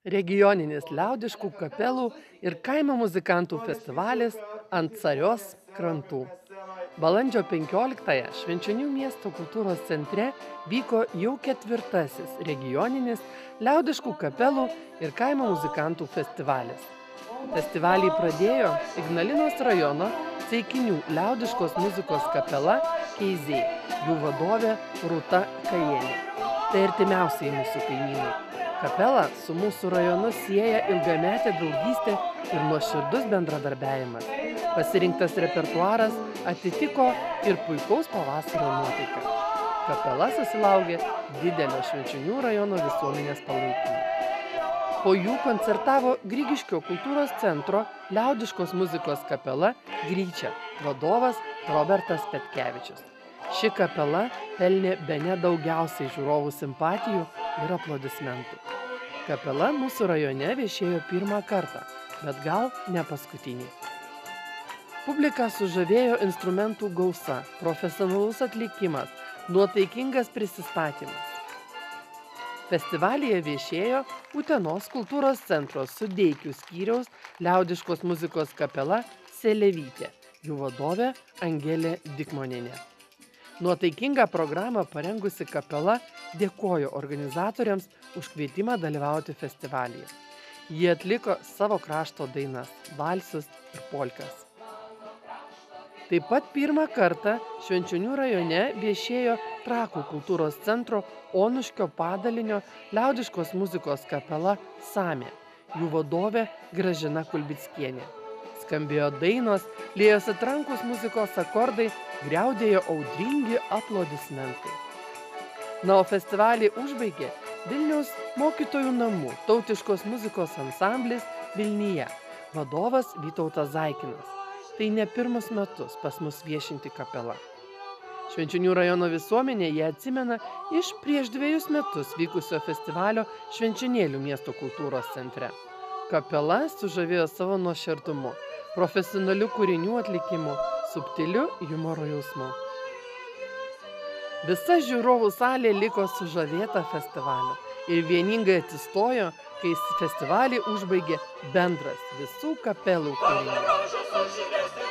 Regioninis liaudiškų kapelų ir kaimo muzikantų festivalis ant Carios krantų. Balandžio 15-ąją Švenčionių miesto kultūros centre vyko jau 4. regioninis liaudiškų kapelų ir kaimo muzikantų festivalis. Festivalį pradėjo Ignalinos rajono Ceikinių liaudiškos muzikos kapela Keizė, jų vadovė Rūta Kajienė. Tai artimiausiai mūsų kaimynai. Kapela su mūsų rajonu sieja ilgametę draugystę ir nuoširdus bendradarbiavimas. Pasirinktas repertuaras atitiko ir puikaus pavasario nuotaiką. Kapela susilaukė didelio Švenčionių rajono visuomenės palaikymo. Po jų koncertavo Grigiškio kultūros centro liaudiškos muzikos kapela Gryčia, vadovas Robertas Petkevičius. Ši kapela pelnė bene daugiausiai žiūrovų simpatijų ir aplodismentų. Kapela mūsų rajone viešėjo 1. kartą, bet gal ne paskutinį. Publiką sužavėjo instrumentų gausa, profesionalus atlikimas, nuotaikingas prisistatymas. Festivalyje viešėjo Utenos kultūros centro Sudeikių skyriaus liaudiškos muzikos kapela Selevytė, jų vadovė Angelė Dikmonienė. Nuotaikingą programą parengusi kapela dėkojo organizatoriams už kvietimą dalyvauti festivalyje. Jie atliko savo krašto dainas, valsus ir polkas. Taip pat 1. kartą Švenčionių rajone viešėjo Trakų kultūros centro Onuškio padalinio liaudiškos muzikos kapela Samė, jų vadovė Gražina Kulbickienė. Skambėjo dainos, liejosi trankus muzikos akordai, griaudėjo audringi aplodismentai. Na, o festivalį užbaigė Vilniaus mokytojų namų tautiškos muzikos ansamblis Vilnyje, vadovas Vytautas Zaikinas. Tai ne 1. metus pas mus viešinti kapela. Švenčionių rajono visuomenė jie atsimena iš prieš 2 metus vykusio festivalio Švenčionėlių miesto kultūros centre. Kapela sužavėjo savo nuoširdumu, profesionalių kūrinių atlikimu, subtiliu humoro jausmu. Visa žiūrovų salė liko sužavėta festivalio ir vieningai atsistojo, kai festivalį užbaigė bendras visų kapelų kūrinys.